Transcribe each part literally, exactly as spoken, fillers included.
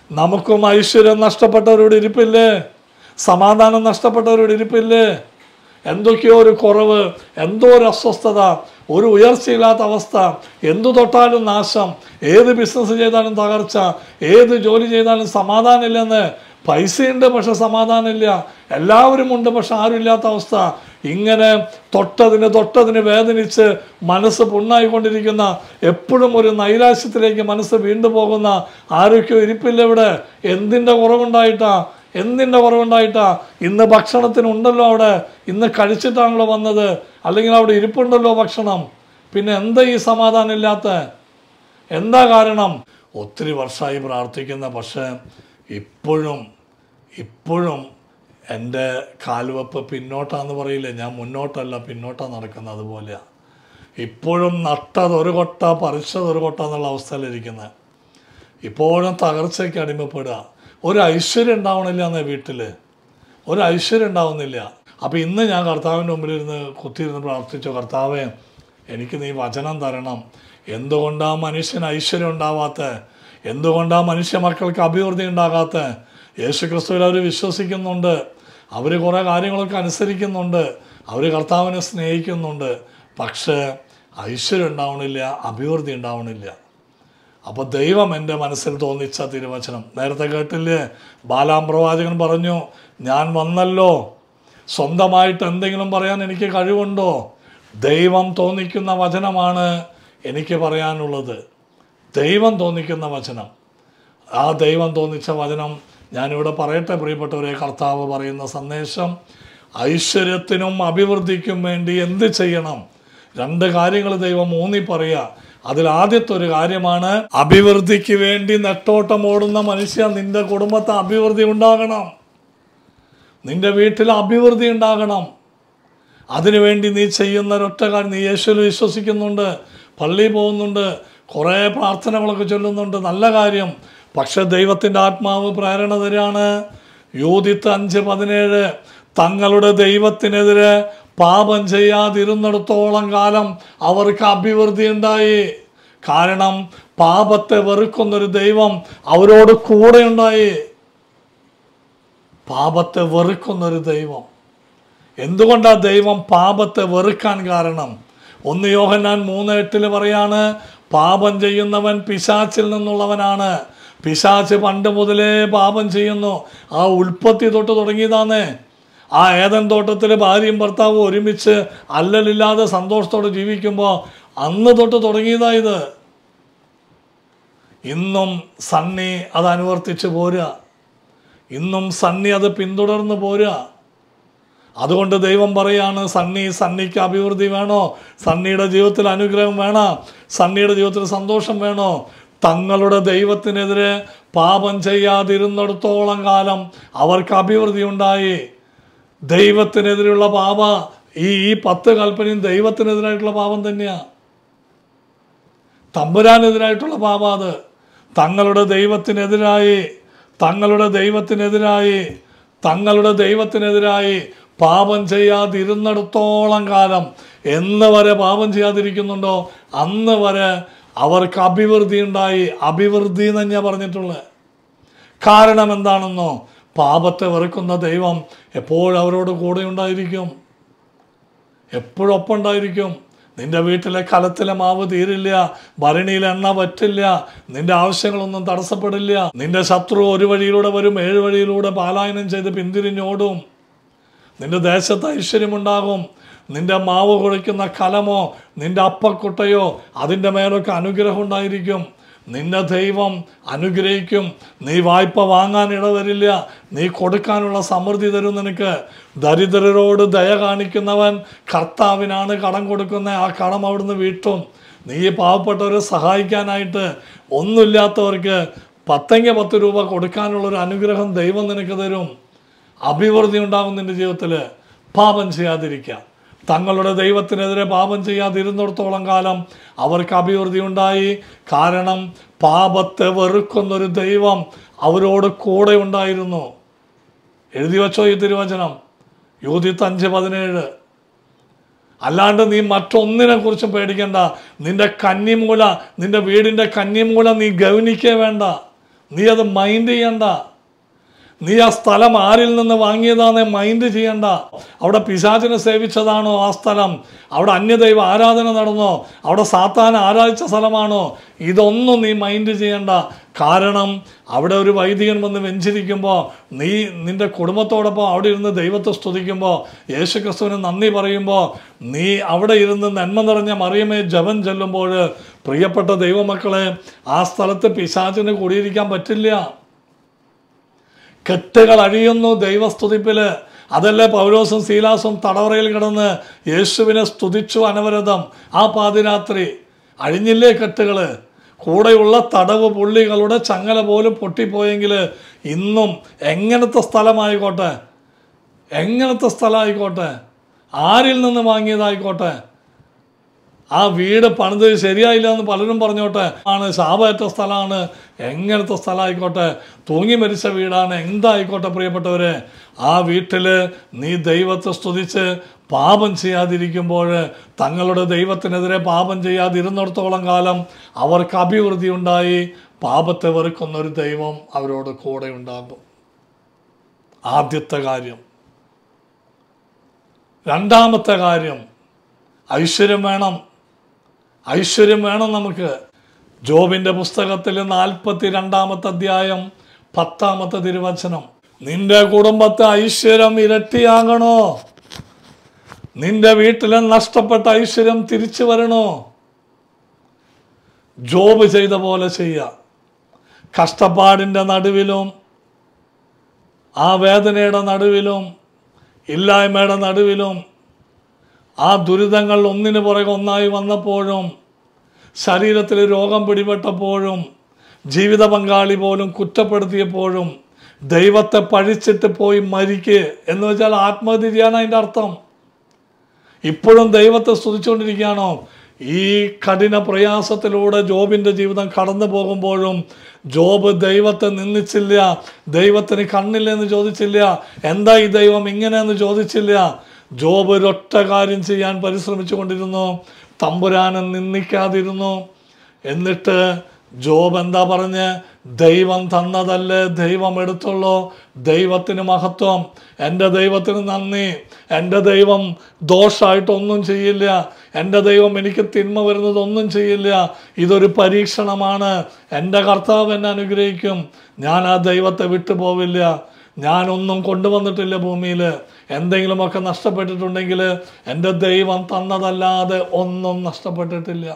നമുക്കും ഐശ്വര്യം നഷ്ടപ്പെട്ടവരോട് ഇരിപ്പില്ലേ? സമാധാനം നഷ്ടപ്പെട്ടവരോട് ഇരിപ്പില്ലേ? എന്തൊക്കെയോ ഒരു കുറവ്, എന്തോ ഒരു അസ്വസ്ഥത, ഒരു ഉയർച്ചയില്ലാത്ത അവസ്ഥ, എന്തു തൊട്ടാലും നാശം, ഏത് ബിസിനസ് ചെയ്താലും തകർച്ച, ഏത് ജോലി ചെയ്താലും സമാധാനമില്ലെന്ന്. പൈസയുണ്ട് പക്ഷെ സമാധാനമില്ല, എല്ലാവരും ഉണ്ട് പക്ഷെ ആരും ഇല്ലാത്ത അവസ്ഥ. ഇങ്ങനെ തൊട്ടതിന് തൊട്ടതിന് വേദനിച്ച് മനസ്സ് പുണ്ണായിക്കൊണ്ടിരിക്കുന്ന, എപ്പോഴും ഒരു നൈരാശ്യത്തിലേക്ക് മനസ്സ് വീണ്ടു പോകുന്ന ആരൊക്കെയോ ഇരിപ്പില്ല ഇവിടെ. എന്തിൻ്റെ കുറവുണ്ടായിട്ടാ? എന്തിൻ്റെ കുറവുണ്ടായിട്ടാ? ഇന്ന് ഭക്ഷണത്തിനുണ്ടല്ലോ അവിടെ, ഇന്ന് കഴിച്ചിട്ടാണല്ലോ വന്നത്, അല്ലെങ്കിൽ അവിടെ ഇരിപ്പുണ്ടല്ലോ ഭക്ഷണം. പിന്നെ എന്താ ഈ സമാധാനം ഇല്ലാത്ത? എന്താ കാരണം? ഒത്തിരി വർഷമായി പ്രാർത്ഥിക്കുന്ന, പക്ഷേ ഇപ്പോഴും ഇപ്പോഴും എൻ്റെ കാൽവെപ്പ് പിന്നോട്ടാന്ന് പറയില്ലേ, ഞാൻ മുന്നോട്ടല്ല പിന്നോട്ടാണ് നടക്കുന്നത്. അതുപോലെയാണ് ഇപ്പോഴും നട്ടത് ഒരു കൊട്ട പറിച്ചത് ഒരു കൊട്ട എന്നുള്ള അവസ്ഥയിലിരിക്കുന്നത്. ഇപ്പോഴും തകർച്ചയ്ക്ക് അടിമപ്പെടുക. ഒരു ഐശ്വര്യം ഉണ്ടാവണില്ല എന്നേ വീട്ടിൽ, ഒരു ഐശ്വര്യം ഉണ്ടാവുന്നില്ല. അപ്പോൾ ഇന്ന് ഞാൻ കർത്താവിൻ്റെ മുമ്പിലിരുന്ന് കുത്തിയിരുന്ന് പ്രാർത്ഥിച്ചു, കർത്താവേ എനിക്ക് നീ വചനം തരണം. എന്തുകൊണ്ടാണ് മനുഷ്യന് ഐശ്വര്യം ഉണ്ടാവാത്ത? എന്തുകൊണ്ടാണ് മനുഷ്യ മക്കൾക്ക് അഭിവൃദ്ധി ഉണ്ടാകാത്ത? യേശു ക്രിസ്തുവിൽ അവർ വിശ്വസിക്കുന്നുണ്ട്, അവർ കുറേ കാര്യങ്ങളൊക്കെ അനുസരിക്കുന്നുണ്ട്, അവർ കർത്താവിനെ സ്നേഹിക്കുന്നുണ്ട്, പക്ഷേ ഐശ്വര്യം ഉണ്ടാവണില്ല, അഭിവൃദ്ധി ഉണ്ടാവണില്ല. അപ്പോൾ ദൈവം എൻ്റെ മനസ്സിൽ തോന്നിച്ച തിരുവചനം നേരത്തെ കേട്ടില്ലേ? ബാലാം പ്രവാചകൻ പറഞ്ഞു, ഞാൻ വന്നല്ലോ, സ്വന്തമായിട്ട് എന്തെങ്കിലും പറയാൻ എനിക്ക് കഴിവുണ്ടോ? ദൈവം തോന്നിക്കുന്ന വചനമാണ് എനിക്ക് പറയാനുള്ളത്. ദൈവം തോന്നിക്കുന്ന വചനം, ആ ദൈവം തോന്നിച്ച വചനം ഞാനിവിടെ പറയട്ടെ പ്രിയപ്പെട്ടവരെ. കർത്താവ് പറയുന്ന സന്ദേശം, ഐശ്വര്യത്തിനും അഭിവൃദ്ധിക്കും വേണ്ടി എന്ത് ചെയ്യണം? രണ്ട് കാര്യങ്ങൾ ദൈവം ഊന്നി പറയുക. അതിൽ ആദ്യത്തെ ഒരു കാര്യമാണ്, അഭിവൃദ്ധിക്ക് വേണ്ടി നെട്ടോട്ടം ഓടുന്ന മനുഷ്യ, നിന്റെ കുടുംബത്തെ അഭിവൃദ്ധി ഉണ്ടാകണം, നിന്റെ വീട്ടിൽ അഭിവൃദ്ധി ഉണ്ടാകണം. അതിനുവേണ്ടി നീ ചെയ്യുന്ന ഒരൊറ്റ കാര്യം, നീ യേശുവിൽ വിശ്വസിക്കുന്നുണ്ട്, പള്ളിയിൽ പോകുന്നുണ്ട്, കുറേ പ്രാർത്ഥനകളൊക്കെ ചൊല്ലുന്നുണ്ട്, നല്ല കാര്യം. പക്ഷെ ദൈവത്തിൻ്റെ ആത്മാവ് പ്രേരണ തരാണ്. യൂദിത്ത് അഞ്ച് പതിനേഴ്, തങ്ങളുടെ ദൈവത്തിനെതിരെ പാപം ചെയ്യാതിരുന്നിടത്തോളം കാലം അവർക്ക് അഭിവൃദ്ധി ഉണ്ടായി. കാരണം പാപത്തെ വെറുക്കുന്നൊരു ദൈവം അവരോട് കൂടെ ഉണ്ടായി. പാപത്തെ വെറുക്കുന്നൊരു ദൈവം. എന്തുകൊണ്ടാണ് ദൈവം പാപത്തെ വെറുക്കാൻ കാരണം? ഒന്ന് യോഹന്നാൻ മൂന്ന് എട്ടില് പറയാണ്, പാപം ചെയ്യുന്നവൻ പിശാച്ചിൽ നിന്നുള്ളവനാണ്. പിശാച്ച് പണ്ട് മുതലേ പാപം ചെയ്യുന്നു. ആ ഉൽപ്പത്തി തൊട്ട് തുടങ്ങിയതാന്നേ. ആ ഏദൻ തോട്ടത്തിൽ ഭാര്യയും ഭർത്താവും ഒരുമിച്ച് അല്ലലില്ലാതെ സന്തോഷത്തോടെ ജീവിക്കുമ്പോൾ അന്ന് തൊട്ട് തുടങ്ങിയതായത്. ഇന്നും സണ്ണി അത് അനുവർത്തിച്ച് പോരുക, ഇന്നും സണ്ണി അത് പിന്തുടർന്ന് പോരുക. അതുകൊണ്ട് ദൈവം പറയാണ്, സണ്ണി സണ്ണിക്ക് അഭിവൃദ്ധി വേണോ? സണ്ണിയുടെ ജീവിതത്തിൽ അനുഗ്രഹം വേണോ? സണ്ണിയുടെ ജീവിതത്തിൽ സന്തോഷം വേണോ? തങ്ങളുടെ ദൈവത്തിനെതിരെ പാപം ചെയ്യാതിരുന്നിടത്തോളം കാലം അവർക്ക് അഭിവൃദ്ധി ഉണ്ടായി. ദൈവത്തിനെതിരെയുള്ള പാപ ഈ ഈ പത്ത് കൽപ്പനയും ദൈവത്തിനെതിരായിട്ടുള്ള പാപം തന്നെയാണ്, തമ്പുരാനെതിരായിട്ടുള്ള പാപ. അത് തങ്ങളുടെ ദൈവത്തിനെതിരായി തങ്ങളുടെ ദൈവത്തിനെതിരായി തങ്ങളുടെ ദൈവത്തിനെതിരായി പാപം ചെയ്യാതിരുന്നിടത്തോളം കാലം, എന്ന് വരെ പാപം ചെയ്യാതിരിക്കുന്നുണ്ടോ അന്ന് വരെ അവർക്ക് അഭിവൃദ്ധി ഉണ്ടായി. അഭിവൃദ്ധി എന്ന് തന്നെയാണ് പറഞ്ഞിട്ടുള്ളത്. കാരണം എന്താണെന്നോ? പാപത്തെ വെറുക്കുന്ന ദൈവം എപ്പോഴും അവരോട് കൂടെ ഉണ്ടായിരിക്കും, എപ്പോഴും ഒപ്പം ഉണ്ടായിരിക്കും. നിന്റെ വീട്ടിലെ കലത്തിലെ മാവ് തീരില്ല, ഭരണിയിലെ എണ്ണ പറ്റില്ല, നിന്റെ ആവശ്യങ്ങളൊന്നും തടസ്സപ്പെടില്ല. നിന്റെ ശത്രു ഒരു വഴിയിലൂടെ വരും, ഏഴ് വഴിയിലൂടെ പലായനം ചെയ്ത് പിന്തിരിഞ്ഞോടും. നിന്റെ ദേശത്ത് ഐശ്വര്യമുണ്ടാകും. നിന്റെ മാവ് കുഴയ്ക്കുന്ന കലമോ നിന്റെ അപ്പക്കുട്ടയോ അതിൻ്റെ മേലൊക്കെ അനുഗ്രഹം ഉണ്ടായിരിക്കും. നിന്റെ ദൈവം അനുഗ്രഹിക്കും. നീ വായ്പ വാങ്ങാൻ ഇടവരില്ല, നീ കൊടുക്കാനുള്ള സമൃദ്ധി തരും നിനക്ക്. ദരിദ്രരോട് ദയ കാണിക്കുന്നവൻ കർത്താവിനാണ് കടം കൊടുക്കുന്നത്, ആ കടം അവിടുന്ന് വീട്ടും. നീ പാവപ്പെട്ടവരെ സഹായിക്കാനായിട്ട് ഒന്നുമില്ലാത്തവർക്ക് പത്തെങ്കിൽ പത്ത് രൂപ കൊടുക്കാനുള്ളൊരു അനുഗ്രഹം ദൈവം നിനക്ക് തരും. അഭിവൃദ്ധി ഉണ്ടാകും നിന്റെ ജീവിതത്തിൽ. പാപം ചെയ്യാതിരിക്കുക. തങ്ങളുടെ ദൈവത്തിനെതിരെ പാപം ചെയ്യാതിരുന്നിടത്തോളം കാലം അവർക്ക് അഭിവൃദ്ധി ഉണ്ടായി. കാരണം പാപത്തെ വെറുക്കുന്നൊരു ദൈവം അവരോട് കൂടെ ഉണ്ടായിരുന്നു. എഴുതി വച്ചോ ഈ തിരുവചനം, യൂദിത്ത് അഞ്ച് പതിനേഴ്. അല്ലാണ്ട് നീ മറ്റൊന്നിനെ കുറിച്ചും പേടിക്കണ്ട. നിന്റെ കന്നിമൂല, നിന്റെ വീടിൻ്റെ കന്നിമൂല നീ ഗൗനിക്കേ വേണ്ട. നീ അത് മൈൻഡ് ചെയ്യണ്ട. നീ ആ സ്ഥലം ആരിൽ നിന്ന് വാങ്ങിയതാന്ന് മൈൻഡ് ചെയ്യണ്ട. അവിടെ പിശാചിനെ സേവിച്ചതാണോ ആ സ്ഥലം? അവിടെ അന്യദൈവ ആരാധന നടന്നോ? അവിടെ സാത്താനെ ആരാധിച്ച സ്ഥലമാണോ? ഇതൊന്നും നീ മൈൻഡ് ചെയ്യണ്ട. കാരണം അവിടെ ഒരു വൈദികൻ വന്ന് വെഞ്ചരിക്കുമ്പോൾ, നീ നിൻ്റെ കുടുംബത്തോടൊപ്പം അവിടെ ഇരുന്ന് ദൈവത്തെ സ്തുതിക്കുമ്പോൾ, യേശുക്രിസ്തുവിന് നന്ദി പറയുമ്പോൾ, നീ അവിടെ ഇരുന്ന് നന്മ നിറഞ്ഞ മറിയമേ ജപം ചൊല്ലുമ്പോൾ, പ്രിയപ്പെട്ട ദൈവമക്കളെ, ആ സ്ഥലത്ത് പിശാചിന് കൂടിയിരിക്കാൻ പറ്റില്ല. കെട്ടുകൾ അഴിയുന്നു ദൈവസ്തുതിപ്പില്. അതല്ലേ പൗലോസും സീലാസും തടവറയിൽ കിടന്ന് യേശുവിനെ സ്തുതിച്ചു അനവരതം. ആ പാതിരാത്രി അഴിഞ്ഞില്ലേ കെട്ടുകൾ? കൂടെയുള്ള തടവ് പുള്ളികളുടെ ചങ്ങല പോലും പൊട്ടിപ്പോയെങ്കിൽ ഇന്നും എങ്ങനത്തെ സ്ഥലമായിക്കോട്ടെ, എങ്ങനത്തെ സ്ഥലമായിക്കോട്ടെ, ആരിൽ നിന്ന് വാങ്ങിയതായിക്കോട്ടെ, ആ വീട് പണിത് ശരിയായില്ല എന്ന് പലരും പറഞ്ഞോട്ടെ, ആണ് ശാപേറ്റ സ്ഥലമാണ്, എങ്ങനത്തെ സ്ഥലമായിക്കോട്ടെ, തൂങ്ങി മരിച്ച വീടാണ്, എന്തായിക്കോട്ടെ പ്രിയപ്പെട്ടവരെ, ആ വീട്ടിൽ നീ ദൈവത്തെ സ്തുതിച്ച് പാപം ചെയ്യാതിരിക്കുമ്പോൾ, തങ്ങളുടെ ദൈവത്തിനെതിരെ പാപം ചെയ്യാതിരുന്നിടത്തോളം കാലം അവർക്ക് അഭിവൃദ്ധി ഉണ്ടായി. പാപത്തെ വെറുക്കുന്നൊരു ദൈവം അവരോട് കൂടെ ഉണ്ടാകും. ആദ്യത്തെ കാര്യം. രണ്ടാമത്തെ കാര്യം, ഐശ്വര്യം വേണം. ഐശ്വര്യം വേണം നമുക്ക്. ജോബിൻ്റെ പുസ്തകത്തിൽ നാൽപ്പത്തി രണ്ടാമത്തെ അധ്യായം പത്താമത്തെ തിരുവചനം, നിന്റെ കുടുംബത്തെ ഐശ്വര്യം ഇരട്ടിയാകണോ? നിന്റെ വീട്ടിലെ നഷ്ടപ്പെട്ട ഐശ്വര്യം തിരിച്ചു വരണോ? ജോബ് ചെയ്ത പോലെ ചെയ്യുക. കഷ്ടപ്പാടിൻ്റെ നടുവിലും, ആ വേദനയുടെ നടുവിലും, ഇല്ലായ്മയുടെ നടുവിലും, ആ ദുരിതങ്ങൾ ഒന്നിനു പുറകെ ഒന്നായി വന്നപ്പോഴും, ശരീരത്തിൽ രോഗം പിടിപെട്ടപ്പോഴും, ജീവിത പങ്കാളി പോലും കുറ്റപ്പെടുത്തിയപ്പോഴും, ദൈവത്തെ പഴിച്ചിട്ട് പോയി മരിക്കുക എന്ന് വെച്ചാൽ ആത്മഹത്യ ചെയ്യാനാണ് അതിൻ്റെ അർത്ഥം. ഇപ്പോഴും ദൈവത്തെ സ്തുതിച്ചുകൊണ്ടിരിക്കുകയാണോ? ഈ കഠിന പ്രയാസത്തിലൂടെ ജോബിൻ്റെ ജീവിതം കടന്നു പോകുമ്പോഴും ജോബ് ദൈവത്തെ നിന്ദിച്ചില്ല, ദൈവത്തിന് കണ്ണില്ല എന്ന് ചോദിച്ചില്ല, എന്താ ഈ ദൈവം ഇങ്ങനെയെന്ന് ചോദിച്ചില്ല. ജോബ് ഒരൊറ്റ കാര്യം ചെയ്യാൻ പരിശ്രമിച്ചു കൊണ്ടിരുന്നു, തമ്പുരാനെ നിന്ദിക്കാതിരുന്നു. എന്നിട്ട് ജോബ് എന്താ പറഞ്ഞ്, ദൈവം തന്നതല്ലേ ദൈവം എടുത്തുള്ളൂ, ദൈവത്തിന് മഹത്വം, എൻ്റെ ദൈവത്തിന് നന്ദി, എൻ്റെ ദൈവം ദോഷമായിട്ടൊന്നും ചെയ്യില്ല, എൻ്റെ ദൈവം എനിക്ക് തിന്മ വരുന്നതൊന്നും ചെയ്യില്ല, ഇതൊരു പരീക്ഷണമാണ്, എൻ്റെ കർത്താവ് എന്നെ അനുഗ്രഹിക്കും, ഞാൻ ആ ദൈവത്തെ വിട്ടുപോവില്ല, ഞാനൊന്നും കൊണ്ടുവന്നിട്ടില്ല ഭൂമിയിൽ, എന്തെങ്കിലുമൊക്കെ നഷ്ടപ്പെട്ടിട്ടുണ്ടെങ്കിൽ എൻ്റെ ദൈവം തന്നതല്ലാതെ ഒന്നും നഷ്ടപ്പെട്ടിട്ടില്ല.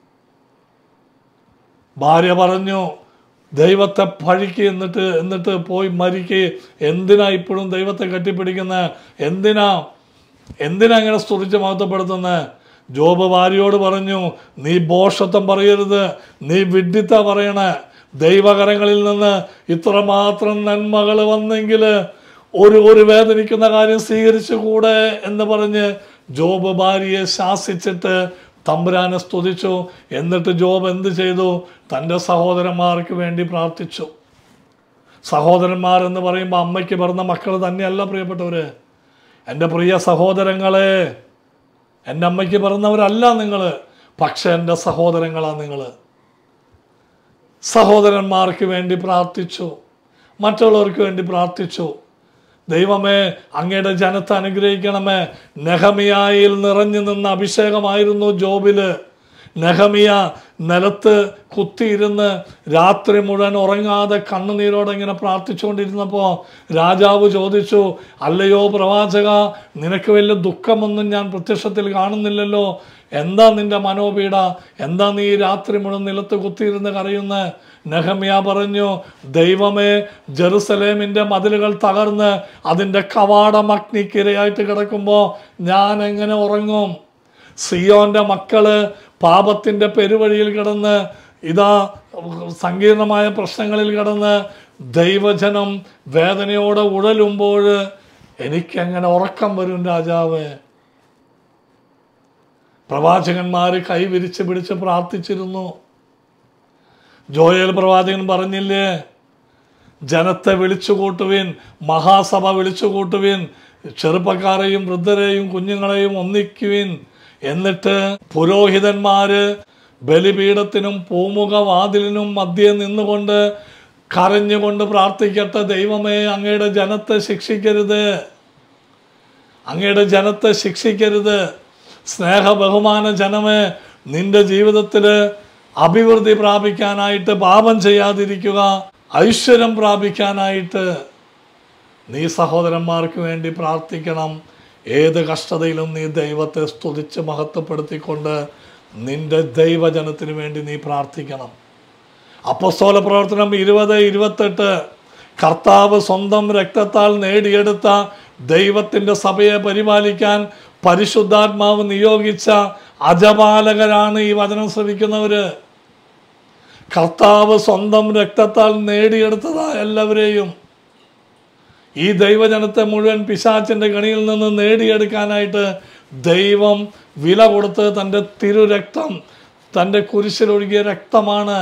ഭാര്യ പറഞ്ഞു, ദൈവത്തെ പഴിക്ക്, എന്നിട്ട് എന്നിട്ട് പോയി മരിക്ക്, എന്തിനാ ഇപ്പോഴും ദൈവത്തെ കെട്ടിപ്പിടിക്കുന്നത്, എന്തിനാ എന്തിനാ അങ്ങനെ സ്തുതിച്ച് മഹത്വപ്പെടുത്തുന്നത്? ജോബ് ഭാര്യയോട് പറഞ്ഞു, നീ ഭോഷത്വം പറയരുത്, നീ വിഡ്ഢിത്ത പറയണേ, ദൈവകരങ്ങളിൽ നിന്ന് ഇത്രമാത്രം നന്മകൾ വന്നെങ്കിൽ ഒരു ഒരു വേദനിക്കുന്ന കാര്യം സ്വീകരിച്ചുകൂടെ എന്ന് പറഞ്ഞ് ജോബ് ഭാര്യയെ ശാസിച്ചിട്ട് തമ്പുരാനെ സ്തുതിച്ചു. എന്നിട്ട് ജോബ് എന്ത് ചെയ്തു? തൻ്റെ സഹോദരന്മാർക്ക് വേണ്ടി പ്രാർത്ഥിച്ചു. സഹോദരന്മാരെന്ന് പറയുമ്പോൾ അമ്മയ്ക്ക് പിറന്ന മക്കൾ തന്നെയല്ല പ്രിയപ്പെട്ടവർ. എൻ്റെ പ്രിയ സഹോദരങ്ങളെ, എൻ്റെ അമ്മയ്ക്ക് പിറന്നവരല്ല നിങ്ങൾ, പക്ഷെ എൻ്റെ സഹോദരങ്ങളാണ് നിങ്ങൾ. സഹോദരന്മാർക്ക് വേണ്ടി പ്രാർത്ഥിച്ചു, മറ്റുള്ളവർക്ക് വേണ്ടി പ്രാർത്ഥിച്ചു. ദൈവമേ, അങ്ങയുടെ ജനത്തെ അനുഗ്രഹിക്കണമേ. നെഹമിയായിൽ നിറഞ്ഞു നിന്ന അഭിഷേകമായിരുന്നു ജോബില്. നെഹമിയ നിലത്ത് കുത്തിയിരുന്ന് രാത്രി മുഴുവൻ ഉറങ്ങാതെ കണ്ണുനീരോടെ ഇങ്ങനെ പ്രാർത്ഥിച്ചുകൊണ്ടിരുന്നപ്പോൾ രാജാവ് ചോദിച്ചു, അല്ലയോ പ്രവാചക, നിനക്ക് വലിയ ദുഃഖമൊന്നും ഞാൻ പ്രത്യക്ഷത്തിൽ കാണുന്നില്ലല്ലോ, എന്താ നിന്റെ മനോപീഡ, എന്താ നീ രാത്രി മുഴുവൻ നിലത്ത് കുത്തിയിരുന്ന് കരയുന്നത്? നെഹമ്യാ പറഞ്ഞു, ദൈവമേ, ജെറുസലേമിൻ്റെ മതിലുകൾ തകർന്ന് അതിൻ്റെ കവാടം അഗ്നിക്കിരയായിട്ട് കിടക്കുമ്പോൾ ഞാൻ എങ്ങനെ ഉറങ്ങും? സിയോന്റെ മക്കള് പാപത്തിൻ്റെ പെരുവഴിയിൽ കിടന്ന്, ഇതാ സങ്കീർണമായ പ്രശ്നങ്ങളിൽ കിടന്ന് ദൈവജനം വേദനയോടെ ഉഴലുമ്പോൾ എനിക്കെങ്ങനെ ഉറക്കം വരും രാജാവ്? പ്രവാചകന്മാർ കൈവിരിച്ച് പിടിച്ച് പ്രാർത്ഥിച്ചിരുന്നു. ജോയേൽ പ്രവാചകൻ പറഞ്ഞില്ലേ, ജനത്തെ വിളിച്ചു കൂട്ടുവിൻ, മഹാസഭ വിളിച്ചു കൂട്ടുവിൻ, ചെറുപ്പക്കാരെയും വൃദ്ധരെയും കുഞ്ഞുങ്ങളെയും ഒന്നിക്കുവിൻ. എന്നിട്ട് പുരോഹിതന്മാര് ബലിപീഠത്തിനും പൂമുഖ വാതിലിനും മധ്യേ നിന്നുകൊണ്ട് കരഞ്ഞുകൊണ്ട് പ്രാർത്ഥിക്കട്ടെ. ദൈവമേ, അങ്ങയുടെ ജനത്തെ ശിക്ഷിക്കരുത്, അങ്ങയുടെ ജനത്തെ ശിക്ഷിക്കരുത്. സ്നേഹ ബഹുമാന ജനമേ, നിന്റെ ജീവിതത്തിൽ അഭിവൃദ്ധി പ്രാപിക്കാനായിട്ട്, പാപം ചെയ്യാതിരിക്കുക, ഐശ്വര്യം പ്രാപിക്കാനായിട്ട് നീ സഹോദരന്മാർക്ക് വേണ്ടി പ്രാർത്ഥിക്കണം. ഏത് കഷ്ടതയിലും നീ ദൈവത്തെ സ്തുതിച്ച് മഹത്വപ്പെടുത്തിക്കൊണ്ട് നിന്റെ ദൈവജനത്തിന് വേണ്ടി നീ പ്രാർത്ഥിക്കണം. അപ്പോസ്തല പ്രവർത്തനം ഇരുപത് ഇരുപത്തെട്ട് കർത്താവ് സ്വന്തം രക്തത്താൽ നേടിയെടുത്ത ദൈവത്തിൻ്റെ സഭയെ പരിപാലിക്കാൻ പരിശുദ്ധാത്മാവ് നിയോഗിച്ച അജപാലകരാണ് ഈ വചനം ശ്രവിക്കുന്നവർ. കർത്താവ് സ്വന്തം രക്തത്താൽ നേടിയെടുത്തതാ എല്ലാവരെയും. ഈ ദൈവജനത്തെ മുഴുവൻ പിശാചിൻ്റെ കണിയിൽ നിന്ന് നേടിയെടുക്കാനായിട്ട് ദൈവം വില കൊടുത്ത് തൻ്റെ തിരുരക്തം, തൻ്റെ കുരിശിലൊഴുകിയ രക്തമാണ്.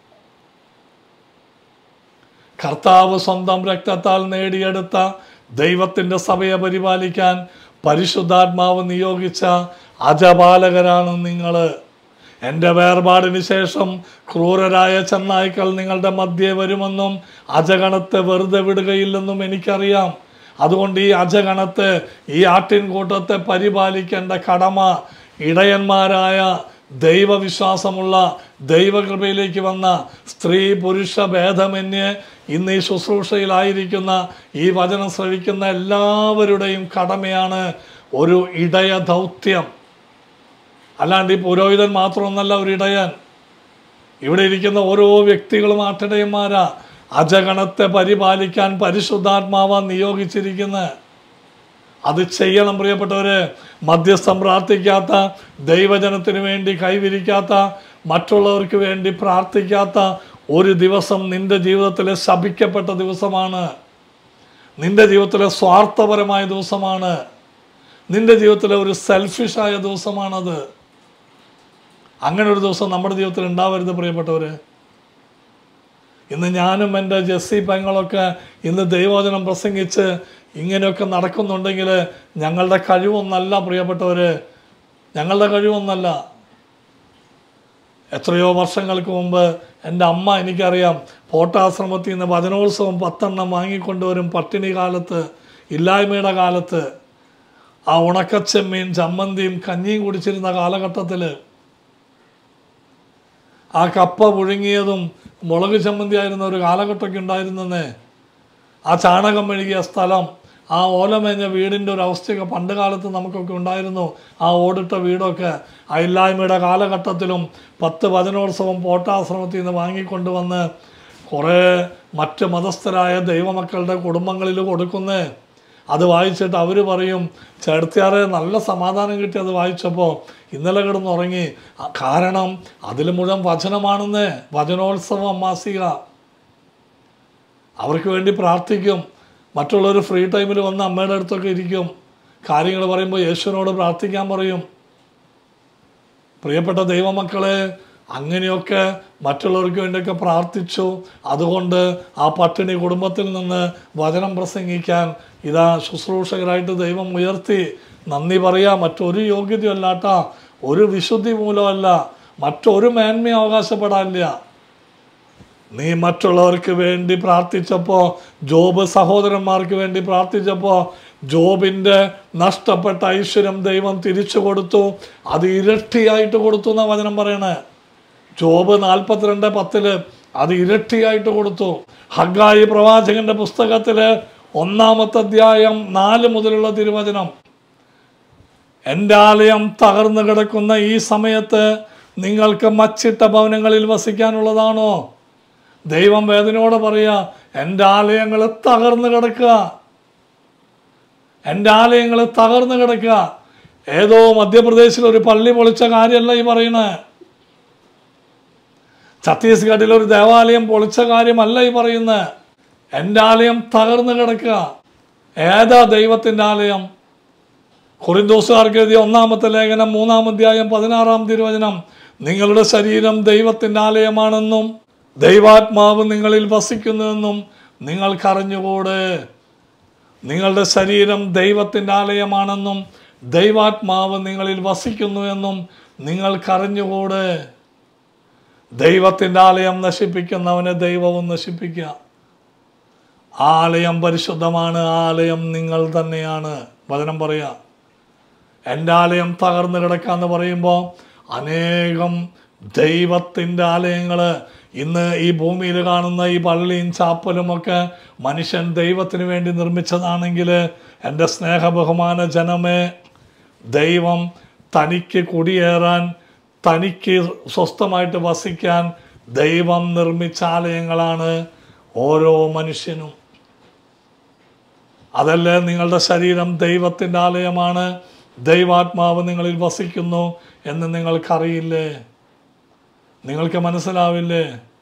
കർത്താവ് സ്വന്തം രക്തത്താൽ നേടിയെടുത്ത ദൈവത്തിൻ്റെ സഭയെ പരിപാലിക്കാൻ പരിശുദ്ധാത്മാവ് നിയോഗിച്ച അജപാലകരാണ് നിങ്ങൾ. എൻ്റെ വേർപാടിന് ശേഷം ക്രൂരരായ ചെന്നായ്ക്കൾ നിങ്ങളുടെ മധ്യേ വരുമെന്നും അജഗണത്തെ വെറുതെ വിടുകയില്ലെന്നും എനിക്കറിയാം. അതുകൊണ്ട് ഈ അജഗണത്തെ, ഈ ആട്ടിൻകൂട്ടത്തെ പരിപാലിക്കേണ്ട കടമ ഇടയന്മാരായ ദൈവവിശ്വാസമുള്ള ദൈവകൃപയിലേക്ക് വന്ന സ്ത്രീ പുരുഷ ഭേദമന്യേ ഇന്ന് ഈ ശുശ്രൂഷയിലായിരിക്കുന്ന ഈ വചനം ശ്രവിക്കുന്ന എല്ലാവരുടെയും കടമയാണ് ഒരു ഇടയ ദൗത്യം. അല്ലാണ്ട് ഈ പുരോഹിതൻ മാത്രമൊന്നല്ല ഒരു ഇടയൻ. ഇവിടെ ഇരിക്കുന്ന ഓരോ വ്യക്തികളും ആട്ടിടയന്മാരാ. അജഗണത്തെ പരിപാലിക്കാൻ പരിശുദ്ധാത്മാവാൻ നിയോഗിച്ചിരിക്കുന്നത്. അത് ചെയ്യണം പ്രിയപ്പെട്ടവരെ. മധ്യസ്ഥം പ്രാർത്ഥിക്കാത്ത, ദൈവജനത്തിന് വേണ്ടി കൈവിരിക്കാത്ത, മറ്റുള്ളവർക്ക് വേണ്ടി പ്രാർത്ഥിക്കാത്ത ഒരു ദിവസം നിന്റെ ജീവിതത്തിലെ ശപിക്കപ്പെട്ട ദിവസമാണ്. നിന്റെ ജീവിതത്തിലെ സ്വാർത്ഥപരമായ ദിവസമാണ്. നിന്റെ ജീവിതത്തിലെ ഒരു സെൽഫിഷായ ദിവസമാണത്. അങ്ങനെ ഒരു ദിവസം നമ്മുടെ ജീവിതത്തിൽ ഉണ്ടാവരുത് പ്രിയപ്പെട്ടവർ. ഇന്ന് ഞാനും എൻ്റെ ജെസ്സി പെങ്ങളൊക്കെ ഇന്ന് ദൈവവചനം പ്രസംഗിച്ച് ഇങ്ങനെയൊക്കെ നടക്കുന്നുണ്ടെങ്കിൽ ഞങ്ങളുടെ കഴിവൊന്നല്ല പ്രിയപ്പെട്ടവർ, ഞങ്ങളുടെ കഴിവൊന്നല്ല. എത്രയോ വർഷങ്ങൾക്ക് മുമ്പ് എൻ്റെ അമ്മ, എനിക്കറിയാം, പോട്ടാശ്രമത്തിൽ നിന്ന് വചനോത്സവം പത്തെണ്ണം വാങ്ങിക്കൊണ്ടുവരും പട്ടിണി കാലത്ത്, ഇല്ലായ്മയുടെ കാലത്ത്. ആ ഉണക്കച്ചെമ്മീൻ ചമ്മന്തിയും കഞ്ഞിയും കുടിച്ചിരുന്ന കാലഘട്ടത്തിൽ ആ കപ്പ പുഴുങ്ങിയതും മുളക് ചമ്മന്തി ആയിരുന്ന ഒരു കാലഘട്ടമൊക്കെ ഉണ്ടായിരുന്നേ. ആ ചാണകം മെഴുകിയ സ്ഥലം, ആ ഓലമേഞ്ഞ വീടിൻ്റെ ഒരു അവസ്ഥയൊക്കെ പണ്ട് കാലത്ത് നമുക്കൊക്കെ ഉണ്ടായിരുന്നു. ആ ഓടിട്ട വീടൊക്കെ ആ ഇല്ലായ്മയുടെ കാലഘട്ടത്തിലും പത്ത് വചനോത്സവം പോട്ടാശ്രമത്തിൽ നിന്ന് വാങ്ങിക്കൊണ്ടുവന്ന് കുറേ മറ്റ് മതസ്ഥരായ ദൈവമക്കളുടെ കുടുംബങ്ങളിൽ കൊടുക്കുന്നേ. അത് വായിച്ചിട്ട് അവർ പറയും, ചേർത്തിയാറെ നല്ല സമാധാനം കിട്ടി അത് വായിച്ചപ്പോൾ, ഇന്നലെ കിടന്നുറങ്ങി. കാരണം അതിൽ മുഴുവൻ വചനമാണെന്ന്. വചനോത്സവം മാസിക. അവർക്ക് വേണ്ടി പ്രാർത്ഥിക്കും. മറ്റുള്ളവർ ഫ്രീ ടൈമിൽ വന്ന് അമ്മയുടെ അടുത്തൊക്കെ ഇരിക്കും. കാര്യങ്ങൾ പറയുമ്പോൾ യേശുവിനോട് പ്രാർത്ഥിക്കാൻ പറയും. പ്രിയപ്പെട്ട ദൈവമക്കളെ, അങ്ങനെയൊക്കെ മറ്റുള്ളവർക്ക് വേണ്ടിയൊക്കെ പ്രാർത്ഥിച്ചു. അതുകൊണ്ട് ആ പട്ടിണി കുടുംബത്തിൽ നിന്ന് വചനം പ്രസംഗിക്കാൻ ഇതാ ശുശ്രൂഷകരായിട്ട് ദൈവം ഉയർത്തി. നന്ദി പറയാം. മറ്റൊരു യോഗ്യതയല്ലാട്ടാ, ഒരു വിശുദ്ധി മൂലമല്ല, മറ്റൊരു മേന്മയും അവകാശപ്പെടാനില്ല. നീ മറ്റുള്ളവർക്ക് വേണ്ടി പ്രാർത്ഥിച്ചപ്പോൾ, ജോബ് സഹോദരന്മാർക്ക് വേണ്ടി പ്രാർത്ഥിച്ചപ്പോൾ ജോബിൻ്റെ നഷ്ടപ്പെട്ട ഐശ്വര്യം ദൈവം തിരിച്ചു കൊടുത്തു. അത് ഇരട്ടിയായിട്ട് കൊടുത്തു എന്നാണ് വചനം പറയണേ. ജോബ് നാൽപ്പത്തിരണ്ട് പത്തില് അത് ഇരട്ടിയായിട്ട് കൊടുത്തു. ഹഗ്ഗായി പ്രവാചകന്റെ പുസ്തകത്തില് ഒന്നാമത്തെ അധ്യായം നാല് മുതലുള്ള തിരുവചനം, എൻ്റെ ആലയം തകർന്നു കിടക്കുന്ന ഈ സമയത്ത് നിങ്ങൾക്ക് മച്ചിട്ട ഭവനങ്ങളിൽ വസിക്കാനുള്ളതാണോ? ദൈവം വേദനയോടെ പറയാ, എൻ്റെ ആലയങ്ങൾ തകർന്നു കിടക്കുക, എൻ്റെ ആലയങ്ങൾ തകർന്നു കിടക്കുക. ഏതോ മധ്യപ്രദേശിൽ ഒരു പള്ളി പൊളിച്ച കാര്യമല്ല ഈ പറയണേ. ഛത്തീസ്ഗഡിൽ ഒരു ദേവാലയം പൊളിച്ച കാര്യമല്ല ഈ പറയുന്നത്. എൻ്റെ ആലയം തകർന്നു കിടക്കുക. ഏതാ ദൈവത്തിൻ്റെ ആലയം? കൊരിന്തോസുകാർക്ക് എഴുതിയ ഒന്നാമത്തെ ലേഖനം മൂന്നാം അധ്യായം പതിനാറാം തിരുവചനം, നിങ്ങളുടെ ശരീരം ദൈവത്തിൻ്റെ ആലയമാണെന്നും ദൈവാത്മാവ് നിങ്ങളിൽ വസിക്കുന്നുവെന്നും നിങ്ങൾക്കറിഞ്ഞുകൂടെ. നിങ്ങളുടെ ശരീരം ദൈവത്തിൻ്റെ ആലയമാണെന്നും ദൈവാത്മാവ് നിങ്ങളിൽ വസിക്കുന്നു എന്നും നിങ്ങൾക്കറിഞ്ഞുകൂടെ. ദൈവത്തിൻ്റെ ആലയം നശിപ്പിക്കുന്നവനെ ദൈവവും നശിപ്പിക്കുക. ആലയം പരിശുദ്ധമാണ്, ആലയം നിങ്ങൾ തന്നെയാണ്. വചനം പറയാ എൻ്റെ ആലയം തകർന്നു കിടക്കാന്ന് പറയുമ്പോൾ അനേകം ദൈവത്തിൻ്റെ ആലയങ്ങൾ ഇന്ന് ഈ ഭൂമിയിൽ കാണുന്ന ഈ പള്ളിയും ചാപ്പലുമൊക്കെ മനുഷ്യൻ ദൈവത്തിന് വേണ്ടി നിർമ്മിച്ചതാണെങ്കിൽ എൻ്റെ സ്നേഹ ബഹുമാന ജനമേ, ദൈവം തനിക്ക് കുടിയേറാൻ, തനിക്ക് സ്വസ്ഥമായിട്ട് വസിക്കാൻ ദൈവം നിർമ്മിച്ച ആലയങ്ങളാണ് ഓരോ മനുഷ്യനും. അതല്ലേ നിങ്ങളുടെ ശരീരം ദൈവത്തിൻ്റെ ആലയമാണ്, ദൈവാത്മാവ് നിങ്ങളിൽ വസിക്കുന്നു എന്ന് നിങ്ങൾക്കറിയില്ലേ? നിങ്ങൾക്ക് മനസ്സിലാവില്ലേ?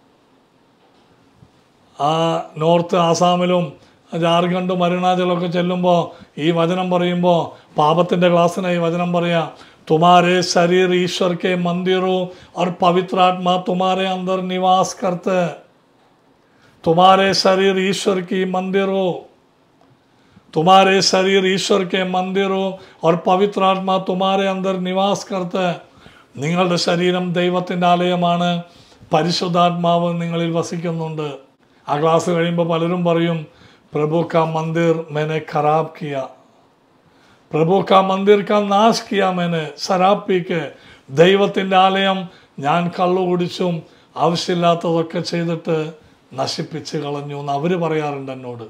ആ നോർത്ത് ആസാമിലും ജാർഖണ്ഡും അരുണാചലൊക്കെ ചെല്ലുമ്പോൾ ഈ വചനം പറയുമ്പോൾ പാപത്തിൻ്റെ ക്ലാസ്സിനായി വചനം പറയാം. तुम्हारे शरीर ईश्वर के मंदिरों और पवित्र आत्मा तुम्हारे अंदर निवास करते. तुम्हारे शरीर ईश्वर की मंदिरों, तुम्हारे शरीर ईश्वर के मंदिरों और पवित्र आत्मा तुम्हारे अंदर निवास करते. നിങ്ങളുടെ ശരീരം ദൈവത്തിൻ്റെ ആലയമാണ്, പരിശുദ്ധാത്മാവ് നിങ്ങളിൽ വസിക്കുന്നുണ്ട്. ആ ക്ലാസ് കഴിയുമ്പോൾ പലരും പറയും, പ്രഭു കാ മന്ദിർ मैंने खराब किया, പ്രഭു കാ മന്ദിർ കാ നാശ് കിയാ मैंने ശരാബ് പീ കെ. ദൈവത്തിൻ്റെ ആലയം ഞാൻ കള്ളു കുടിച്ചും ആവശ്യമില്ലാത്തതൊക്കെ ചെയ്തിട്ട് നശിപ്പിച്ച് കളഞ്ഞു എന്ന് അവർ പറയാറുണ്ട് എന്നോട്.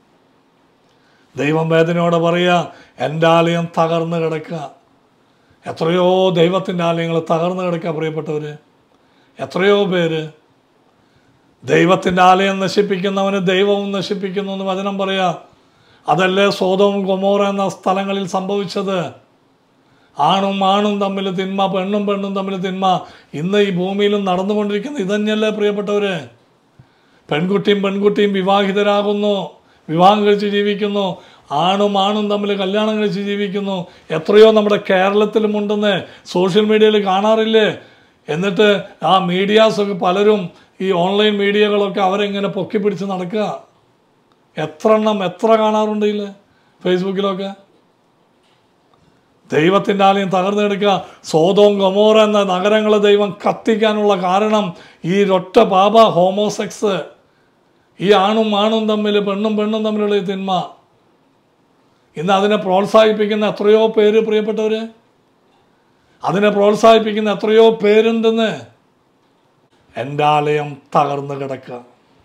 ദൈവം വേദനയോടെ പറയുക, എൻ്റെ ആലയം തകർന്നു കിടക്കുക. എത്രയോ ദൈവത്തിൻ്റെ ആലയങ്ങൾ തകർന്നു കിടക്കുക പ്രിയപ്പെട്ടവർ. എത്രയോ പേര് ദൈവത്തിൻ്റെ ആലയം നശിപ്പിക്കുന്നവന് ദൈവവും നശിപ്പിക്കുന്നു എന്ന് വചനം പറയാ. അതല്ലേ സോദോം ഗൊമോറ എന്ന സ്ഥലങ്ങളിൽ സംഭവിച്ചത്. ആണും ആണും തമ്മിൽ തിന്മ, പെണ്ണും പെണ്ണും തമ്മിൽ തിന്മ. ഇന്ന് ഈ ഭൂമിയിലും നടന്നുകൊണ്ടിരിക്കുന്ന ഇതന്നെയല്ലേ പ്രിയപ്പെട്ടവര്? പെൺകുട്ടിയും പെൺകുട്ടിയും വിവാഹിതരാകുന്നു, വിവാഹം കഴിച്ച് ജീവിക്കുന്നു, ആണും ആണും തമ്മിൽ കല്യാണം കഴിച്ച് ജീവിക്കുന്നു. എത്രയോ നമ്മുടെ കേരളത്തിലും ഉണ്ടെന്ന് സോഷ്യൽ മീഡിയയിൽ കാണാറില്ലേ? എന്നിട്ട് ആ മീഡിയാസൊക്കെ പലരും ഈ ഓൺലൈൻ മീഡിയകളൊക്കെ അവരെങ്ങനെ പൊക്കി പിടിച്ച് നടക്കുക. എത്ര എണ്ണം എത്ര കാണാറുണ്ട് ഇല്ലേ ഫേസ്ബുക്കിലൊക്കെ? ദൈവത്തിൻ്റെ ആലയം തകർന്നു കിടക്കുക. സോദോം ഗൊമോറ എന്ന നഗരങ്ങളെ ദൈവം കത്തിക്കാനുള്ള കാരണം ഈ ഒറ്റ പാപ, ഹോമോസെക്സ്, ഈ ആണും ആണും തമ്മിൽ, പെണ്ണും പെണ്ണും തമ്മിലുള്ള ഈ തിന്മ. ഇന്ന് അതിനെ പ്രോത്സാഹിപ്പിക്കുന്ന എത്രയോ പേര് പ്രിയപ്പെട്ടവര്, അതിനെ പ്രോത്സാഹിപ്പിക്കുന്ന എത്രയോ പേരുണ്ടെന്ന്. എൻ്റെ ആലയം തകർന്നു കിടക്കുക,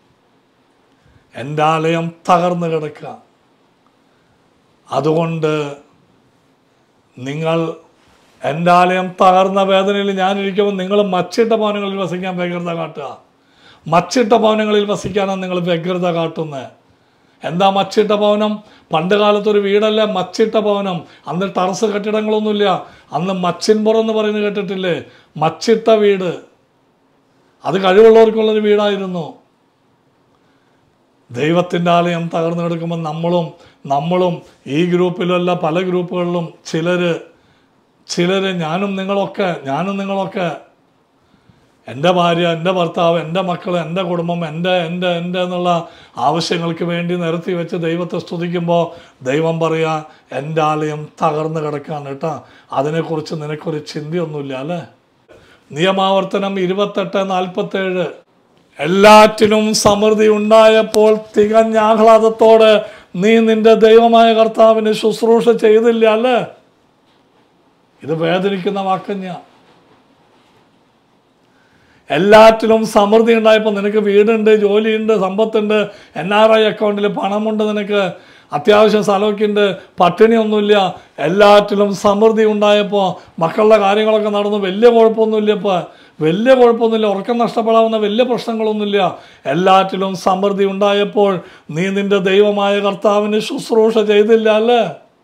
എൻ്റെ ആലയം തകർന്നു കിടക്കുക. അതുകൊണ്ട് നിങ്ങൾ എൻ്റെ ആലയം തകർന്ന വേദനയിൽ ഞാനിരിക്കുമ്പോൾ നിങ്ങൾ മച്ചിട്ട ഭവനങ്ങളിൽ വസിക്കാൻ വ്യഗ്രത കാട്ടുക. മച്ചിട്ട ഭവനങ്ങളിൽ വസിക്കാനാണ് നിങ്ങൾ വ്യഗ്രത കാട്ടുന്നത്. എന്താ മച്ചിട്ട ഭവനം? പണ്ട് കാലത്തൊരു വീടല്ല മച്ചിട്ട ഭവനം. അന്ന് ടെറസ് കെട്ടിടങ്ങളൊന്നുമില്ല. അന്ന് മച്ചിൻപുറം എന്ന് പറയുന്നത് കേട്ടിട്ടില്ലേ? മച്ചിട്ട വീട്. അത് കഴിവുള്ളവർക്കുള്ളൊരു വീടായിരുന്നു. ദൈവത്തിൻ്റെ ആലയം തകർന്നു കിടക്കുമ്പോൾ നമ്മളും നമ്മളും ഈ ഗ്രൂപ്പിലല്ല പല ഗ്രൂപ്പുകളിലും ചിലർ ചിലർ ഞാനും നിങ്ങളൊക്കെ ഞാനും നിങ്ങളൊക്കെ എൻ്റെ ഭാര്യ, എൻ്റെ ഭർത്താവ്, എൻ്റെ മക്കൾ, എൻ്റെ കുടുംബം, എൻ്റെ എൻ്റെ എൻ്റെ എന്നുള്ള ആവശ്യങ്ങൾക്ക് വേണ്ടി നിരത്തി വെച്ച് ദൈവത്തെ സ്തുതിക്കുമ്പോൾ ദൈവം പറയുക, എൻ്റെ ആലയം തകർന്നു കിടക്കുകയാണ് കേട്ടോ, അതിനെക്കുറിച്ച് നിനക്കൊരു ചിന്തയൊന്നുമില്ല അല്ലേ? നിയമാവർത്തനം ഇരുപത്തെട്ട് നാൽപ്പത്തേഴ്. എല്ലാറ്റിനും സമൃദ്ധി ഉണ്ടായപ്പോൾ തികഞ്ഞ ആഹ്ലാദത്തോടെ നീ നിന്റെ ദൈവമായ കർത്താവിന് ശുശ്രൂഷ ചെയ്തില്ല അല്ലേ? ഇത് വേദനിക്കുന്ന വാക്കഞ്ഞ. എല്ലാറ്റിലും സമൃദ്ധി ഉണ്ടായപ്പോൾ നിനക്ക് വീടുണ്ട്, ജോലിയുണ്ട്, സമ്പത്തുണ്ട്, എൻ ആർ ഐ അക്കൗണ്ടിൽ പണമുണ്ട്, നിനക്ക് അത്യാവശ്യം സ്ഥലമൊക്കെ ഉണ്ട്, പട്ടിണിയൊന്നുമില്ല. എല്ലാറ്റിലും സമൃദ്ധി ഉണ്ടായപ്പോൾ മക്കളുടെ കാര്യങ്ങളൊക്കെ നടന്നു, വലിയ കുഴപ്പമൊന്നുമില്ല. ഇപ്പോൾ വലിയ കുഴപ്പമൊന്നുമില്ല, ഉറക്കം നഷ്ടപ്പെടാവുന്ന വലിയ പ്രശ്നങ്ങളൊന്നുമില്ല. എല്ലാറ്റിലും സമൃദ്ധി ഉണ്ടായപ്പോൾ നീ നിന്റെ ദൈവമായ കർത്താവിന് ശുശ്രൂഷ ചെയ്തില്ല അല്ലേ?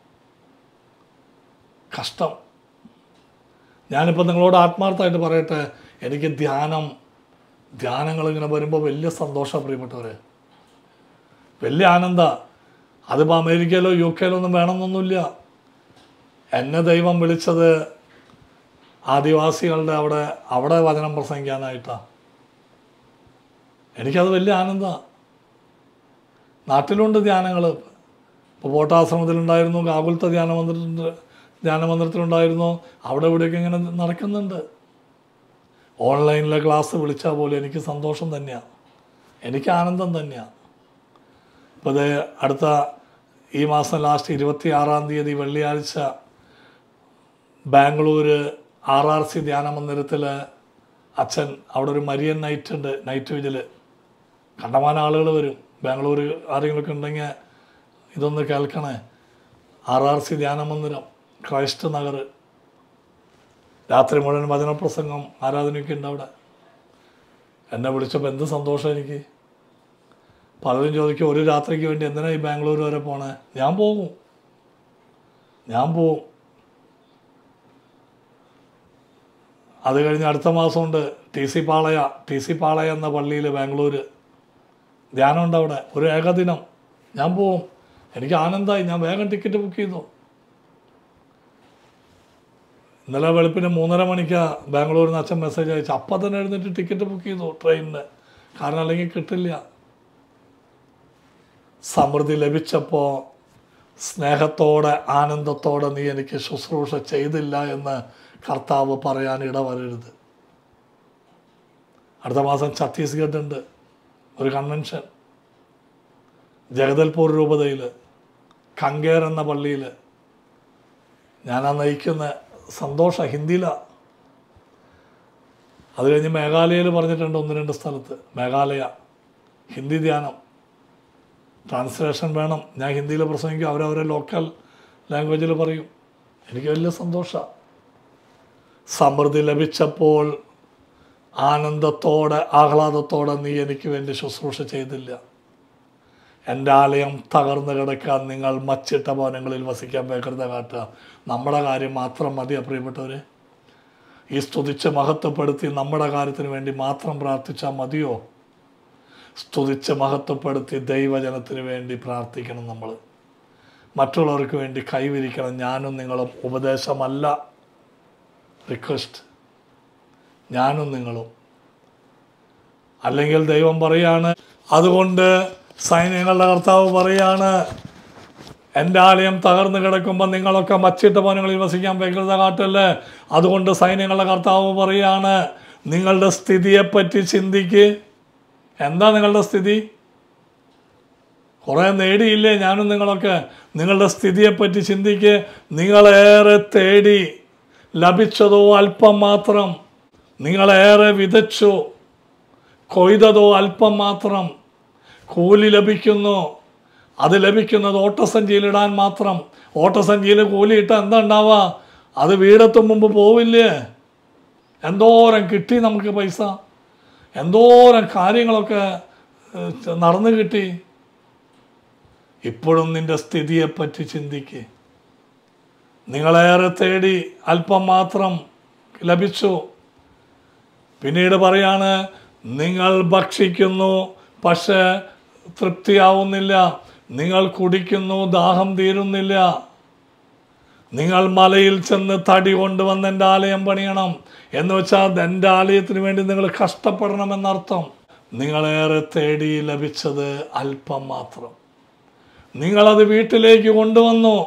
കഷ്ടം. ഞാനിപ്പോൾ നിങ്ങളോട് ആത്മാർത്ഥമായിട്ട് പറയട്ടെ, എനിക്ക് ധ്യാനം ധ്യാനങ്ങളിങ്ങനെ വരുമ്പോൾ വലിയ സന്തോഷം പ്രിയപ്പെട്ടവർ, വലിയ ആനന്ദ. അതിപ്പോൾ അമേരിക്കയിലോ യു കെയിലോ ഒന്നും വേണമെന്നൊന്നുമില്ല. എന്നെ ദൈവം വിളിച്ചത് ആദിവാസികളുടെ അവിടെ അവിടെ വചനം പ്രസംഗിക്കാനായിട്ടാണ്. എനിക്കത് വലിയ ആനന്ദമാണ്. നാട്ടിലുണ്ട് ധ്യാനങ്ങൾ. ഇപ്പോൾ പോട്ടാശ്രമത്തിലുണ്ടായിരുന്നു, കാകുൽത്ത ധ്യാന മന്ദിരത്തിൽ ധ്യാന മന്ദിരത്തിലുണ്ടായിരുന്നു, അവിടെ ഇവിടെയൊക്കെ ഇങ്ങനെ നടക്കുന്നുണ്ട്. ഓൺലൈനിലെ ക്ലാസ് വിളിച്ചാൽ പോലും എനിക്ക് സന്തോഷം തന്നെയാണ്, എനിക്ക് ആനന്ദം തന്നെയാണ്. ഇപ്പോൾ ഇത് അടുത്ത ഈ മാസം ലാസ്റ്റ് ഇരുപത്തി ആറാം തീയതി വെള്ളിയാഴ്ച ബാംഗ്ലൂർ ആർ ആർ സി ധ്യാന മന്ദിരത്തിൽ അച്ഛൻ അവിടെ ഒരു മരിയൻ നൈറ്റ് ഉണ്ട്, നൈറ്റ് വിജിൽ. കണ്ടമാനം ആളുകൾ വരും. ബാംഗ്ലൂർ ആരെങ്കിലുമൊക്കെ ഉണ്ടെങ്കിൽ ഇതൊന്ന് കേൾക്കണേ. ആർ ആർ സി ധ്യാന മന്ദിരം, ക്രൈസ്റ്റ് നഗർ. രാത്രി മുഴുവൻ വചനപ്രസംഗം ആരാധനയൊക്കെ ഉണ്ട് അവിടെ. എന്നെ വിളിച്ചപ്പോൾ എന്ത് സന്തോഷം എനിക്ക്. പലരും ചോദിക്കും ഒരു രാത്രിക്ക് വേണ്ടി എന്തിനാ ഈ ബാംഗ്ലൂർ വരെ പോണേ? ഞാൻ പോകും, ഞാൻ പോവും. അത് കഴിഞ്ഞ് അടുത്ത മാസമുണ്ട് T C Palya T C Palya എന്ന പള്ളിയിൽ ബാംഗ്ലൂർ ധ്യാനമുണ്ട് അവിടെ. ഒരു ഏകദിനം ഞാൻ പോവും. എനിക്ക് ആനന്ദമായി. ഞാൻ വേഗം ടിക്കറ്റ് ബുക്ക് ചെയ്തു. ഇന്നലെ വെളുപ്പിന് മൂന്നര മണിക്കാണ് ബാംഗ്ലൂരിൽ നിന്ന് അച്ഛൻ മെസ്സേജ് അയച്ചു. അപ്പം തന്നെ എഴുന്നേറ്റ് ടിക്കറ്റ് ബുക്ക് ചെയ്തു ട്രെയിനിന്. കാരണം അല്ലെങ്കിൽ കിട്ടില്ല. സമൃദ്ധി ലഭിച്ചപ്പോൾ സ്നേഹത്തോടെ ആനന്ദത്തോടെ നീ എനിക്ക് ശുശ്രൂഷ ചെയ്തില്ല എന്ന് കർത്താവ് പറയാൻ ഇടവരരുത്. അടുത്ത മാസം ഛത്തീസ്ഗഡ് ഉണ്ട് ഒരു കൺവെൻഷൻ, ജഗദൽപൂർ രൂപതയിൽ കങ്കേർ എന്ന പള്ളിയിൽ. ഞാനാ നയിക്കുന്ന സന്തോഷം ഹിന്ദിയിലാണ്. അത് കഴിഞ്ഞ് മേഘാലയയിൽ പറഞ്ഞിട്ടുണ്ട് ഒന്ന് രണ്ട് സ്ഥലത്ത്. മേഘാലയ ഹിന്ദി ധ്യാനം, ട്രാൻസ്ലേഷൻ വേണം. ഞാൻ ഹിന്ദിയിൽ പ്രസംഗിക്കും, അവരവരെ ലോക്കൽ ലാംഗ്വേജിൽ പറയും. എനിക്ക് വലിയ സന്തോഷമാണ്. സമൃദ്ധി ലഭിച്ചപ്പോൾ ആനന്ദത്തോടെ ആഹ്ലാദത്തോടെ നീ എനിക്ക് വേണ്ടി ശുശ്രൂഷ ചെയ്തില്ല. എൻ്റെ ആലയം തകർന്നു കിടക്കാൻ നിങ്ങൾ മച്ചിട്ട ഭവനങ്ങളിൽ വസിക്കാൻ വ്യഗ്രത കാട്ടുക. നമ്മുടെ കാര്യം മാത്രം മതിയാ പ്രിയപ്പെട്ടവർ? ഈ സ്തുതിച്ച് മഹത്വപ്പെടുത്തി നമ്മുടെ കാര്യത്തിന് വേണ്ടി മാത്രം പ്രാർത്ഥിച്ചാൽ മതിയോ? സ്തുതിച്ച് മഹത്വപ്പെടുത്തി ദൈവജനത്തിന് വേണ്ടി പ്രാർത്ഥിക്കണം. നമ്മൾ മറ്റുള്ളവർക്ക് വേണ്ടി കൈവിരിക്കണം. ഞാനും നിങ്ങളും, ഉപദേശമല്ല, റിക്വസ്റ്റ്, ഞാനും നിങ്ങളും. അല്ലെങ്കിൽ ദൈവം പറയാണ്, അതുകൊണ്ട് സൈന്യങ്ങളുടെ കർത്താവ് പറയാണ്, എൻ്റെ ആലയം തകർന്നു കിടക്കുമ്പോൾ നിങ്ങളൊക്കെ മച്ചിട്ട ഭവനങ്ങളിൽ വസിക്കാൻ വ്യഗ്രത കാട്ടല്ലേ. അതുകൊണ്ട് സൈന്യങ്ങളുടെ കർത്താവ് പറയാണ്, നിങ്ങളുടെ സ്ഥിതിയെപ്പറ്റി ചിന്തിക്ക്. എന്താ നിങ്ങളുടെ സ്ഥിതി? കുറേ നേടിയില്ലേ ഞാനും നിങ്ങളൊക്കെ? നിങ്ങളുടെ സ്ഥിതിയെപ്പറ്റി ചിന്തിക്ക്. നിങ്ങളേറെ തേടി, ലഭിച്ചതോ അല്പം മാത്രം. നിങ്ങളേറെ വിതച്ചു, കൊയ്തതോ അല്പം മാത്രം. കൂലി ലഭിക്കുന്നു, അത് ലഭിക്കുന്നത് ഓട്ടസഞ്ചിയിലിടാൻ മാത്രം. ഓട്ടസഞ്ചിയിൽ കൂലി ഇട്ടാൽ എന്താ ഉണ്ടാവുക? അത് വീടെത്തും മുമ്പ് പോവില്ലേ? എന്തോരം കിട്ടി നമുക്ക് പൈസ, എന്തോരം കാര്യങ്ങളൊക്കെ നടന്നു കിട്ടി. ഇപ്പോഴും നിൻ്റെ സ്ഥിതിയെപ്പറ്റി ചിന്തിക്ക്. നിങ്ങളേറെ തേടി അല്പം മാത്രം ലഭിച്ചു. പിന്നീട് പറയാണ്, നിങ്ങൾ ഭക്ഷിക്കുന്നു പക്ഷെ തൃപ്തിയാവുന്നില്ല. നിങ്ങൾ കുടിക്കുന്നു, ദാഹം തീരുന്നില്ല. നിങ്ങൾ മലയിൽ ചെന്ന് തടി കൊണ്ടുവന്ന് എൻ്റെ ആലയം പണിയണം എന്ന് വെച്ചാൽ എൻ്റെ ആലയത്തിന് വേണ്ടി നിങ്ങൾ കഷ്ടപ്പെടണമെന്നർത്ഥം. നിങ്ങളേറെ തേടി ലഭിച്ചത് അല്പം മാത്രം. നിങ്ങളത് വീട്ടിലേക്ക് കൊണ്ടുവന്നു,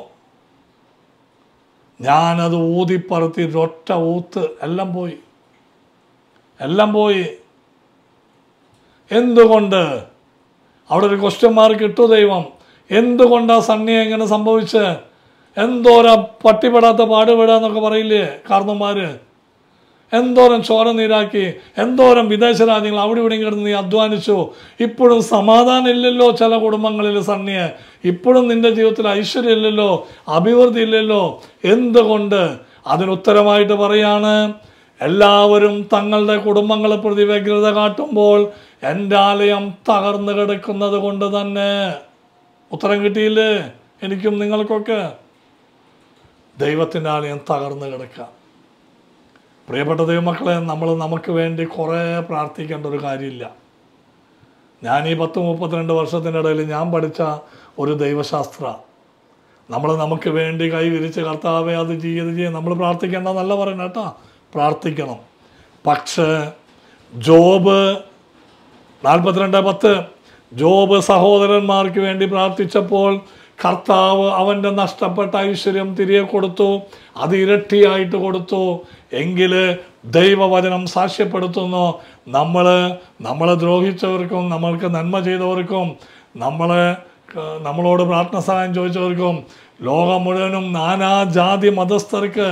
ഞാനത് ഊതിപ്പറത്തി ഒറ്റ ഊത്ത് എല്ലാം പോയി, എല്ലാം പോയി. എന്തുകൊണ്ട്? അവിടെ ഒരു ക്വസ്റ്റ്യൻ മാർക്ക് ഇട്ടു ദൈവം. എന്തുകൊണ്ടാണ് സണ്ണിയെ എങ്ങനെ സംഭവിച്ച്? എന്തോരം പട്ടിപ്പെടാത്ത പാടുപെടാന്നൊക്കെ പറയില്ലേ കാരണന്മാർ? എന്തോരം ചോര നീരാക്കി, എന്തോരം വിദേശ രാജ്യങ്ങൾ അവിടെ ഇവിടെയും കിടന്ന് നീ അധ്വാനിച്ചു. ഇപ്പോഴും സമാധാനം ഇല്ലല്ലോ ചില കുടുംബങ്ങളിൽ സണ്ണിയെ. ഇപ്പോഴും നിൻ്റെ ജീവിതത്തിൽ ഐശ്വര്യം ഇല്ലല്ലോ, അഭിവൃദ്ധി ഇല്ലല്ലോ. എന്തുകൊണ്ട്? അതിനുത്തരമായിട്ട് പറയാണ്, എല്ലാവരും തങ്ങളുടെ കുടുംബങ്ങളെ പ്രതി വ്യഗ്രത കാട്ടുമ്പോൾ എൻ്റെ ആലയം തകർന്നു കിടക്കുന്നത് കൊണ്ട് തന്നെ. ഉത്തരം കിട്ടിയില്ലേ എനിക്കും നിങ്ങൾക്കൊക്കെ? ദൈവത്തിൻ്റെ ആലയം തകർന്നു കിടക്കുക. പ്രിയപ്പെട്ട ദൈവമക്കളെ, നമ്മൾ നമുക്ക് വേണ്ടി കുറേ പ്രാർത്ഥിക്കേണ്ട ഒരു കാര്യമില്ല. ഞാൻ ഈ പത്ത് മുപ്പത്തിരണ്ട് വർഷത്തിൻ്റെ ഇടയിൽ ഞാൻ പഠിച്ച ഒരു ദൈവശാസ്ത്ര, നമ്മൾ നമുക്ക് വേണ്ടി കൈ വിരിച്ച് കർത്താവെ അത് ചെയ്ത് ചെയ്യും നമ്മൾ പ്രാർത്ഥിക്കേണ്ടെന്നല്ല പറയണം കേട്ടോ, പ്രാർത്ഥിക്കണം. പക്ഷേ ജോബ് നാൽപ്പത്തിരണ്ട് പത്ത് ജോബ് സഹോദരന്മാർക്ക് വേണ്ടി പ്രാർത്ഥിച്ചപ്പോൾ കർത്താവ് അവൻ്റെ നഷ്ടപ്പെട്ട ഐശ്വര്യം തിരികെ കൊടുത്തു, അത് ഇരട്ടിയായിട്ട് കൊടുത്തു. എങ്കിൽ ദൈവവചനം സാക്ഷ്യപ്പെടുത്തുന്നു. നമ്മൾ നമ്മളെ ദ്രോഹിച്ചവർക്കും നമ്മൾക്ക് നന്മ ചെയ്തവർക്കും നമ്മളെ നമ്മളോട് പ്രാർത്ഥന സഹായം ചോദിച്ചവർക്കും ലോകം മുഴുവനും നാനാജാതി മതസ്ഥർക്ക്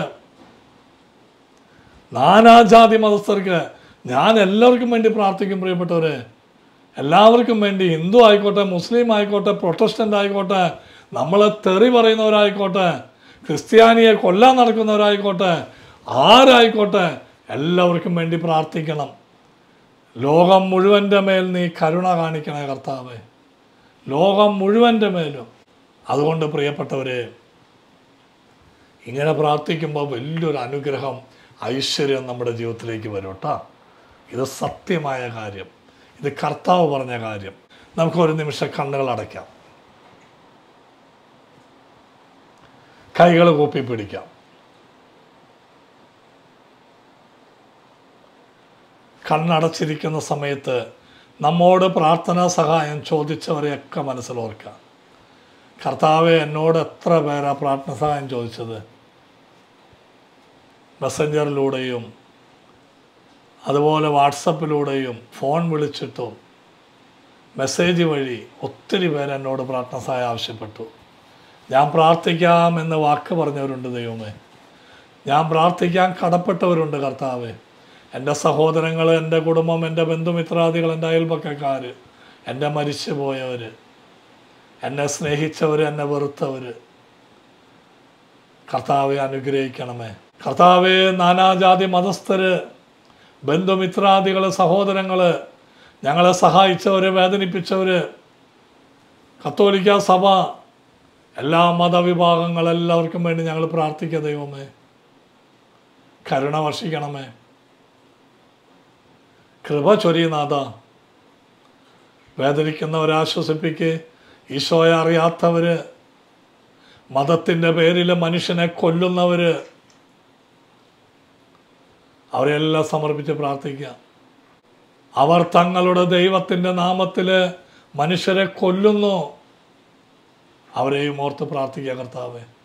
നാനാജാതി മതസ്ഥർക്ക് ഞാൻ എല്ലാവർക്കും വേണ്ടി പ്രാർത്ഥിക്കും പ്രിയപ്പെട്ടവരെ. എല്ലാവർക്കും വേണ്ടി, ഹിന്ദു ആയിക്കോട്ടെ, മുസ്ലിം ആയിക്കോട്ടെ, പ്രൊട്ടസ്റ്റൻ്റ് ആയിക്കോട്ടെ, നമ്മളെ തെറി പറയുന്നവരായിക്കോട്ടെ, ക്രിസ്ത്യാനിയെ കൊല്ലാൻ നടക്കുന്നവരായിക്കോട്ടെ, ആരായിക്കോട്ടെ, എല്ലാവർക്കും വേണ്ടി പ്രാർത്ഥിക്കണം. ലോകം മുഴുവൻ്റെ മേൽ നീ കരുണ കാണിക്കണേ കർത്താവേ, ലോകം മുഴുവൻ്റെ മേലും. അതുകൊണ്ട് പ്രിയപ്പെട്ടവരെ, ഇങ്ങനെ പ്രാർത്ഥിക്കുമ്പോൾ വലിയൊരു അനുഗ്രഹം, ഐശ്വര്യം നമ്മുടെ ജീവിതത്തിലേക്ക് വരും കേട്ടോ. ഇത് സത്യമായ കാര്യം, ഇത് കർത്താവ് പറഞ്ഞ കാര്യം. നമുക്കൊരു നിമിഷം കണ്ണുകൾ അടയ്ക്കാം, കൈകൾ കൂപ്പി പിടിക്കാം. കണ്ണടച്ചിരിക്കുന്ന സമയത്ത് നമ്മോട് പ്രാർത്ഥനാ സഹായം ചോദിച്ചവരെയൊക്കെ മനസ്സിലോർക്കാം. കർത്താവെ, എന്നോട് എത്ര പേരാ പ്രാർത്ഥന സഹായം ചോദിച്ചത്? മെസ്സഞ്ചറിലൂടെയും അതുപോലെ വാട്സപ്പിലൂടെയും ഫോൺ വിളിച്ചിട്ടും മെസ്സേജ് വഴി ഒത്തിരി പേര് എന്നോട് പ്രാർത്ഥന സഹായം ആവശ്യപ്പെട്ടു. ഞാൻ പ്രാർത്ഥിക്കാം എന്ന് വാക്ക് പറഞ്ഞവരുണ്ട് ദൈവമേ. ഞാൻ പ്രാർത്ഥിക്കാൻ കടപ്പെട്ടവരുണ്ട് കർത്താവെ. എൻ്റെ സഹോദരങ്ങൾ, എൻ്റെ കുടുംബം, എൻ്റെ ബന്ധുമിത്രാദികൾ, എൻ്റെ അയൽപക്കക്കാർ, എൻ്റെ മരിച്ചു പോയവർ, എന്നെ സ്നേഹിച്ചവർ, എന്നെ വെറുത്തവർ, കർത്താവെ അനുഗ്രഹിക്കണമേ. കർത്താവെ, നാനാജാതി മതസ്ഥർ, ബന്ധുമിത്രാദികൾ, സഹോദരങ്ങൾ, ഞങ്ങളെ സഹായിച്ചവർ, വേദനിപ്പിച്ചവർ, കത്തോലിക്ക സഭ, എല്ലാ മതവിഭാഗങ്ങൾ, എല്ലാവർക്കും വേണ്ടി ഞങ്ങൾ പ്രാർത്ഥിക്കുക ദൈവമേ. കരുണ വർഷിക്കണമേ, കൃപ ചൊരിയുനാഥ. വേദനിക്കുന്നവരെ ആശ്വസിപ്പിക്ക്. ഈശോയെ അറിയാത്തവർ, മതത്തിൻ്റെ പേരിൽ മനുഷ്യനെ കൊല്ലുന്നവർ, അവരെല്ലാം സമർപ്പിച്ച് പ്രാർത്ഥിക്കുക. അവർ തങ്ങളുടെ ദൈവത്തിൻ്റെ നാമത്തിൽ മനുഷ്യരെ കൊല്ലുന്നു, അവരെയും ഓർത്ത് പ്രാർത്ഥിക്കുക കർത്താവേ.